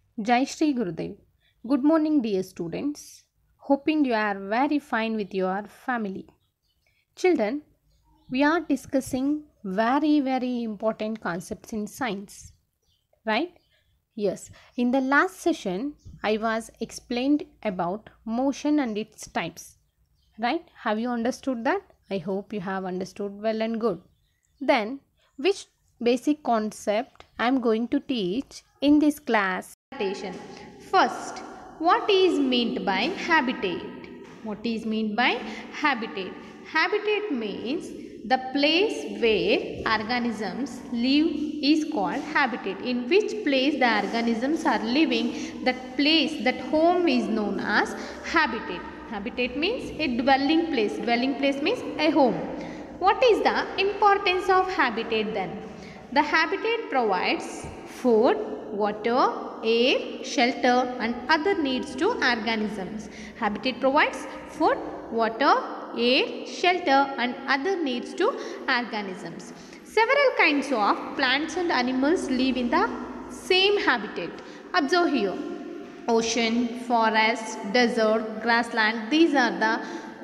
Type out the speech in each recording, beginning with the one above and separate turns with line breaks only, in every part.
Jai Shri Gurudev. Good morning, dear students. Hoping you are very fine with your family. Children, we are discussing very important concepts in science, right? Yes. In the last session, I was explained about motion and its types, right? Have you understood that? I hope you have understood well and good. Then, which basic concept I am going to teach in this class? Habitation. First, what is meant by habitat? What is meant by habitat? Habitat means the place where organisms live is called habitat. In which place the organisms are living, that place, that home is known as habitat. Habitat means a dwelling place. Dwelling place means a home. What is the importance of habitat then? The habitat provides food, water, air, shelter and other needs to organisms. Habitat provides food, water, air, shelter and other needs to organisms. Several kinds of plants and animals live in the same habitat. Observe here. Ocean, forest, desert, grassland, these are the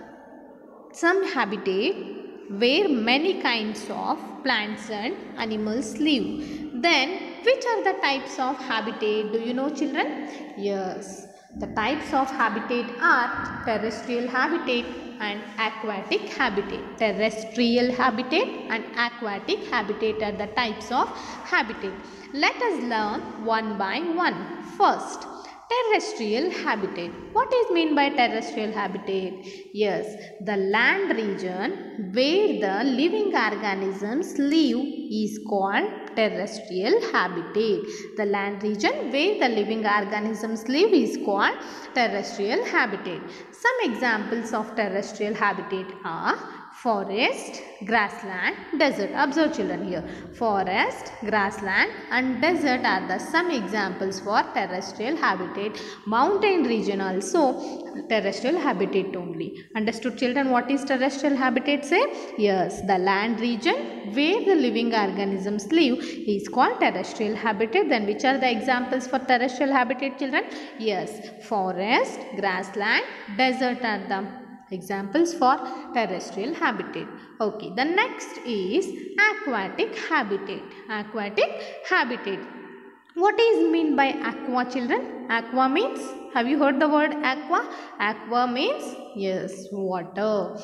some habitat where many kinds of plants and animals live. Then, which are the types of habitat? Do you know, children? Yes, the types of habitat are terrestrial habitat and aquatic habitat. Terrestrial habitat and aquatic habitat are the types of habitat. Let us learn one by one. First, terrestrial habitat. What is meant by terrestrial habitat? Yes, the land region where the living organisms live is called terrestrial habitat. The land region where the living organisms live is called terrestrial habitat. Some examples of terrestrial habitat are forest, grassland, desert. Observe children here. Forest, grassland and desert are the some examples for terrestrial habitat. Mountain region also terrestrial habitat only. Understood children what is terrestrial habitat say? Yes, the land region where the living organisms live is called terrestrial habitat. Then which are the examples for terrestrial habitat children? Yes, forest, grassland, desert are the examples for terrestrial habitat. Okay, the next is aquatic habitat. Aquatic habitat. What is mean by aqua children? Aqua means, have you heard the word aqua? Aqua means, yes, water.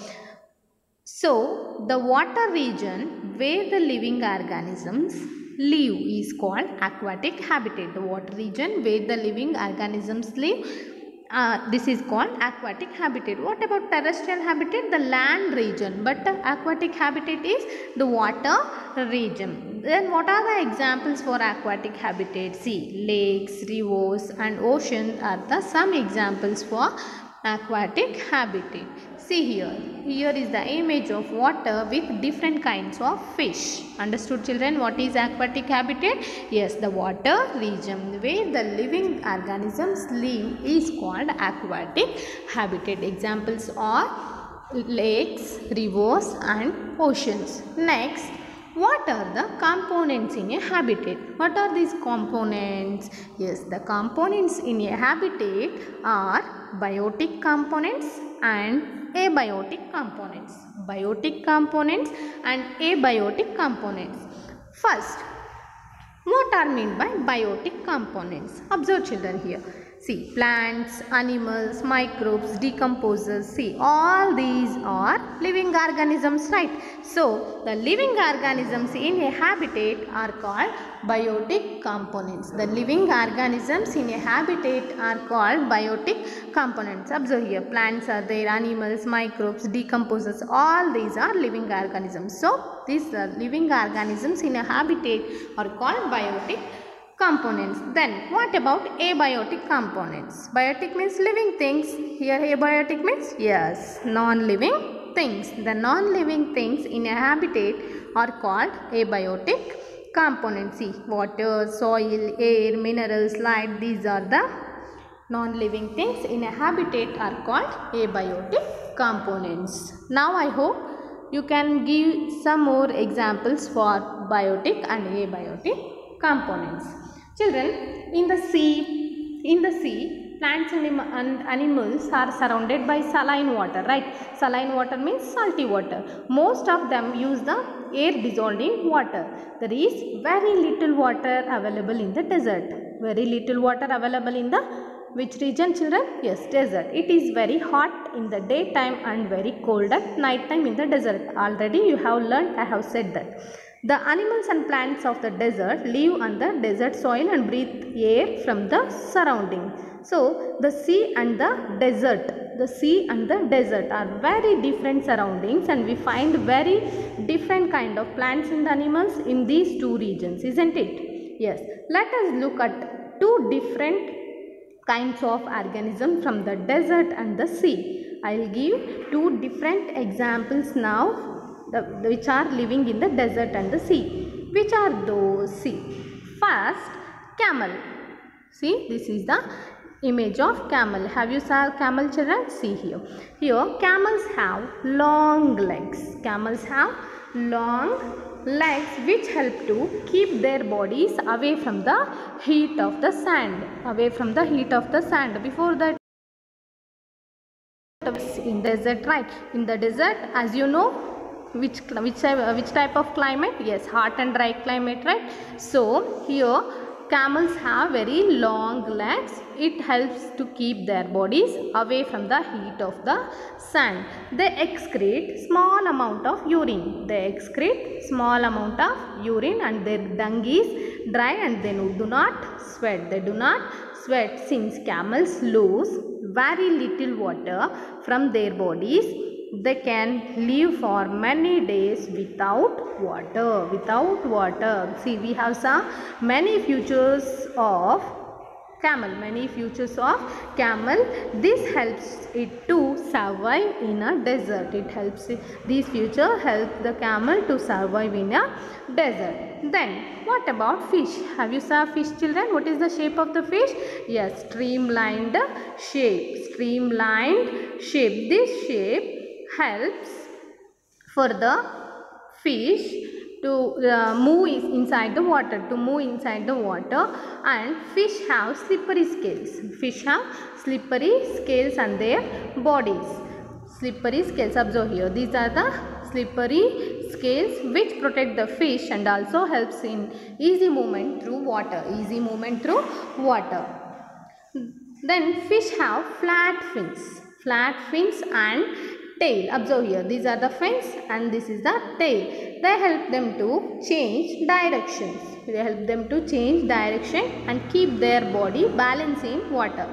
So, the water region where the living organisms live is called aquatic habitat. The water region where the living organisms live, this is called aquatic habitat. What about terrestrial habitat? The land region, but the aquatic habitat is the water region. Then what are the examples for aquatic habitat? See, lakes, rivers and oceans are the some examples for aquatic habitat. See here. Here is the image of water with different kinds of fish. Understood children what is aquatic habitat? Yes, the water region where the living organisms live is called aquatic habitat. Examples are lakes, rivers and oceans. Next, what are the components in a habitat? What are these components? Yes, the components in a habitat are biotic components and abiotic components. Biotic components and abiotic components. First, what are meant by biotic components? Observe children here. See, plants, animals, microbes, decomposers. See, all these are living organisms, right? So, the living organisms in a habitat are called biotic components. The living organisms in a habitat are called biotic components. Observe here, plants are there, animals, microbes, decomposers. All these are living organisms. So, these living organisms in a habitat are called biotic components. Then what about abiotic components? Biotic means living things. Here abiotic means, yes, non-living things. The non-living things in a habitat are called abiotic components. See, water, soil, air, minerals, light, these are the non-living things in a habitat are called abiotic components. Now I hope you can give some more examples for biotic and abiotic components. Children, in the sea, In the sea, plants and animals are surrounded by saline water, right? Saline water means salty water. Most of them use the air dissolving water. There is very little water available in the desert. Very little water available in the which region, children? Yes, desert. It is very hot in the daytime and very cold at night time in the desert. Already you have learned, I have said that. The animals and plants of the desert live on the desert soil and breathe air from the surrounding. So, the sea and the desert are very different surroundings, and we find very different kind of plants and animals in these two regions, isn't it? Yes. Let us look at two different kinds of organisms from the desert and the sea. I will give two different examples now which are living in the desert and the sea. Which are those? See, first, camel. See, this is the image of camel. Have you saw camel, children? See here. Here, camels have long legs. Camels have long legs which help to keep their bodies away from the heat of the sand. Away from the heat of the sand. Before that, in desert, right? In the desert, as you know, which type of climate? Yes, hot and dry climate, right? So here camels have very long legs. It helps to keep their bodies away from the heat of the sun. They excrete small amount of urine. They excrete small amount of urine, and their dung is dry and they do not sweat. They do not sweat since camels lose very little water from their bodies. They can live for many days without water. See, we have some many features of camel. This helps it to survive in a desert. These features help the camel to survive in a desert. Then, what about fish? Have you saw fish, children? What is the shape of the fish? Yes, streamlined shape. This shape helps for the fish to move inside the water. And fish have slippery scales on their bodies. Observe here. These are the slippery scales which protect the fish and also helps in easy movement through water. Then fish have flat fins and tail. Observe here. These are the fins and this is the tail. They help them to change directions. And keep their body balanced in water.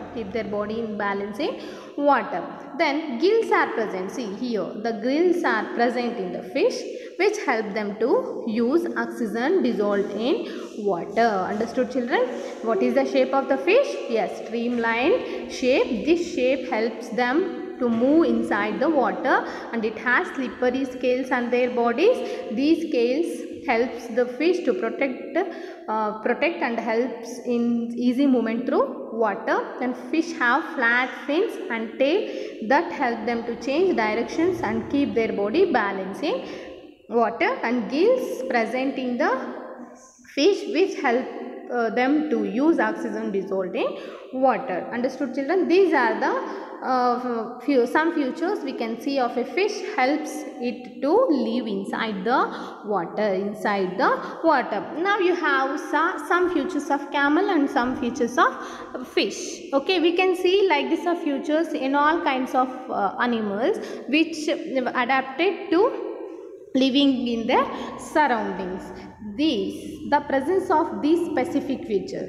Then gills are present. See here. The gills are present in the fish which help them to use oxygen dissolved in water. Understood, children? What is the shape of the fish? Yes, streamlined shape. This shape helps them to move inside the water, and it has slippery scales on their bodies. These scales helps the fish to protect and helps in easy movement through water. And fish have flat fins and tail that help them to change directions and keep their body balanced in water, and gills present in the fish which help them to use oxygen dissolved in water. Understood, children? These are the some features we can see of a fish helps it to live inside the water. Now you have some features of camel and some features of fish. Okay, we can see like this of features in all kinds of animals which adapted to living in their surroundings. The presence of these specific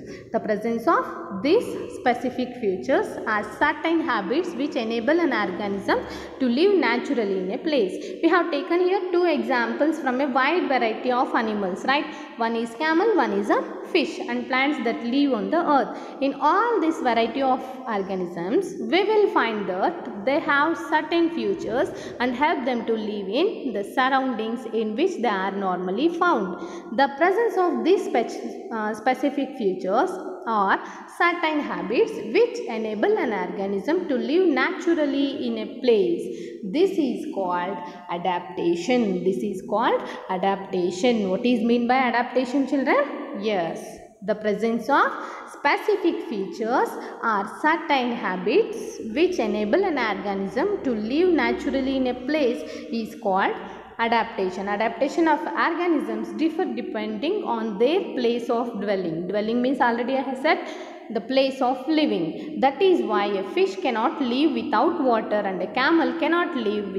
features are certain habits which enable an organism to live naturally in a place. We have taken here two examples from a wide variety of animals, right? One is camel, one is a fish, and plants that live on the earth. In all this variety of organisms, we will find that they have certain features and help them to live in the surroundings in which they are normally found. The presence of these specific features or certain habits which enable an organism to live naturally in a place. This is called adaptation. What is meant by adaptation, children? Yes. The presence of specific features or certain habits which enable an organism to live naturally in a place is called adaptation. Adaptation of organisms differ depending on their place of dwelling. Dwelling means, already I have said, the place of living. That is why a fish cannot live without water and a camel cannot live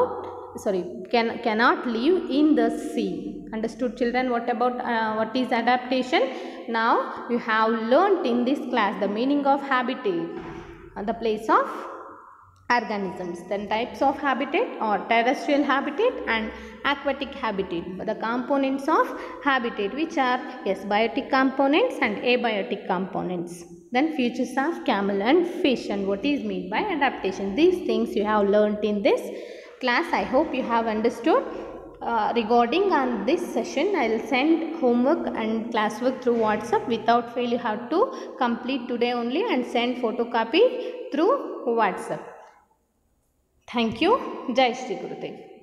cannot live in the sea. Understood, children? What about what is adaptation? Now you have learnt in this class the meaning of habitat, the place of organisms. Then types of habitat or terrestrial habitat and aquatic habitat. The components of habitat, which are, yes, biotic components and abiotic components. Then features of camel and fish and what is meant by adaptation. These things you have learnt in this class. I hope you have understood. Regarding on this session, I will send homework and classwork through WhatsApp. Without fail, you have to complete today only and send photocopy through WhatsApp. Thank you. Jai Shri Gurudev.